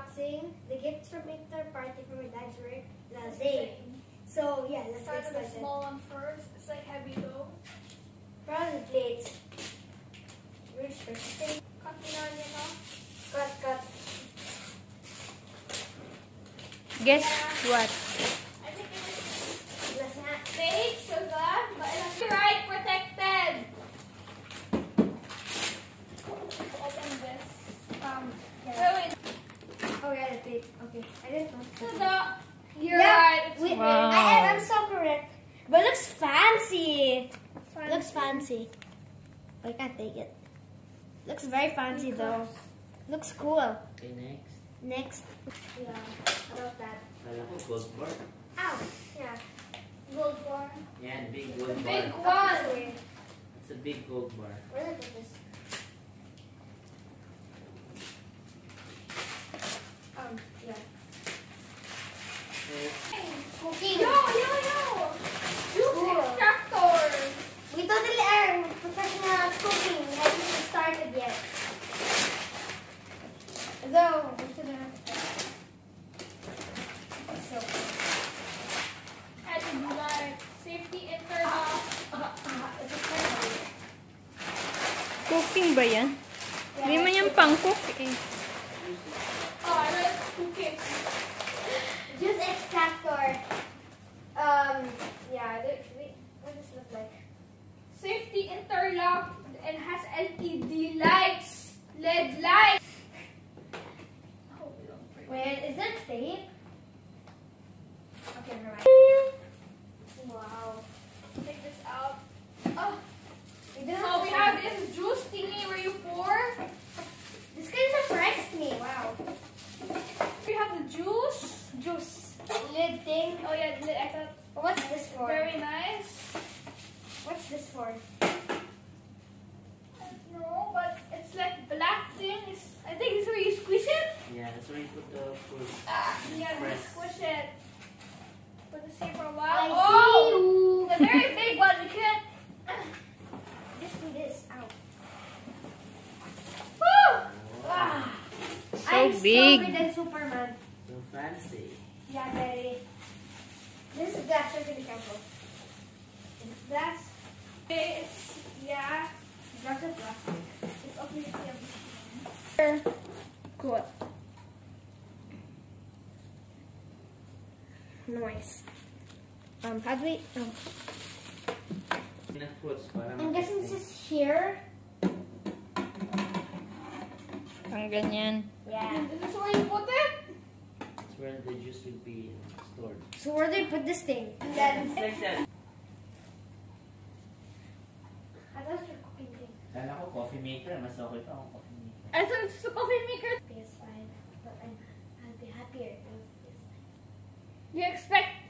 unboxing the gifts from Victor party from my dad's work last day. So yeah, let's start get with the started. small one first. It's like heavy though. Probably plates. Really special. Cut it on, you know. Cut. Guess Yeah. what? I think it is Last na. fake sugar, but it's right protected. Open this. Yeah. Wait. Oh yeah, the plate. Okay, I didn't know. Sugar. You're Yeah, right. It's wait, Wow. I'm so correct. But it looks fancy. Looks fancy. I can't take it. Looks very fancy though. Looks cool. Okay, next. Next. Yeah, about that. Kala ko gold bar. Ow. Yeah. Gold bar. Yan, big gold Big bar. one. It's a big gold bar. Where did I put this? Yeah. Cooking. Yo. Juice Cool. extractor. We totally are professional cooking. We haven't even started yet. Though, we shouldn't have started. So, And to be like safety interlock. it's a terrible. Cooking ba yan? Yeah, Hindi man yan pang-cook eh. Oh, I like cooking. Juice extractor. Yeah, what does it look like? Safety interlock and has LED lights. LED lights. Oh, we don't break. Wait, is there tape? Okay, never mind. Wow. Take this out. Oh, We do so we have this juice thingy where you pour. This guy surprised me. Wow. We have the juice. Lid thing. Oh yeah, I thought What's this for? very nice. What's this for? No, but it's like black thing. I think it's where you squish it. Yeah, that's where you put the fruit. Yeah, Press. just squish it. Put this here for a I while. see Oh, you. the very big one. You can't. Just do this. Ow. Woo! Ah. So I'm big. stronger than Superman. So fancy. Yeah, very. This is glass. You're really careful. It's glass. Okay, it's yeah. Glass of plastic. It's obviously Good. Nice. How do we? Ng fruits para I'm guessing this matesting. is here. Ang ganyan. Yeah. This is where you put it. It's where the juice will be stored. So where do you put this thing? Then It's like that. I thought you're cooking thing. Kala ko coffee maker. Mas okay pa akong coffee maker. I thought it's a coffee maker. PS5, but I'll be happier with PS5. You expect